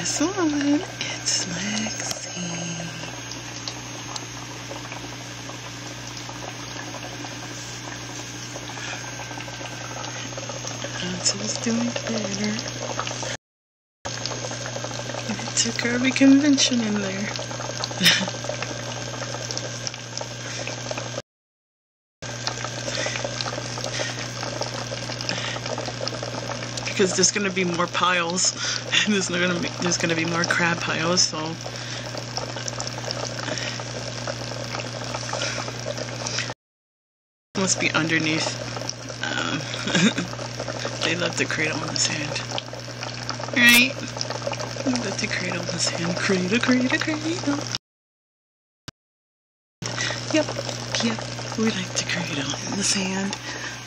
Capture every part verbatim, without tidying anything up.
Guess what? It's Lexi. Hansel's doing better. And it took her a convention in there. Because there's gonna be more piles. There's not gonna be, there's gonna be more crab piles, so must be underneath. Um, they love to cradle in the sand, right? They love to cradle in the sand. Cradle, cradle, cradle. Yep, yep. We like to cradle in the sand.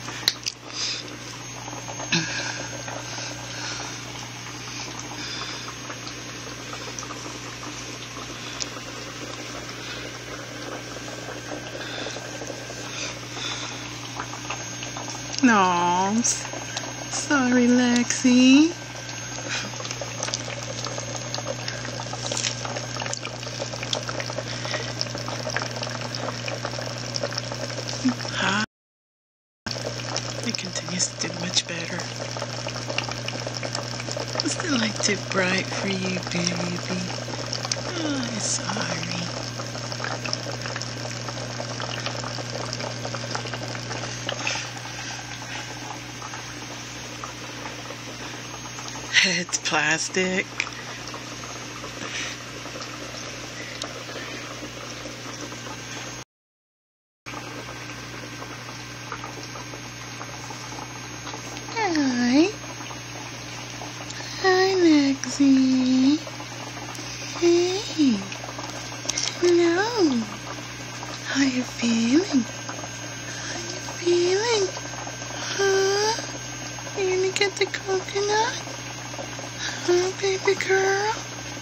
No, sorry, Lexi. Huh? It continues to do much better. It's still like too bright for you, baby. Oh, I'm sorry. It's plastic. Hi. Hi, Lexi. Hey. Hello. How you feeling? How you feeling? Huh? You gonna get the coconut? Oh, baby girl.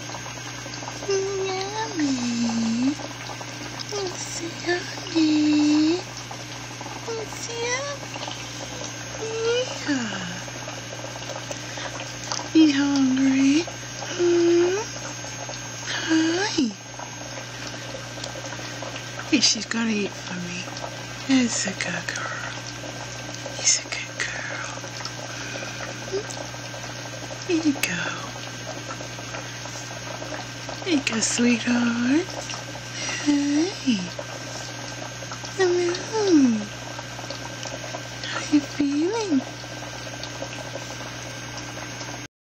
Yummy. It's yummy. It's yummy. Yeah. You hungry? Hmm? Hi. Hey, she's gonna eat for me. It's a good girl. It's a good girl. Here you go. Here you go, sweetheart. Hey. Let me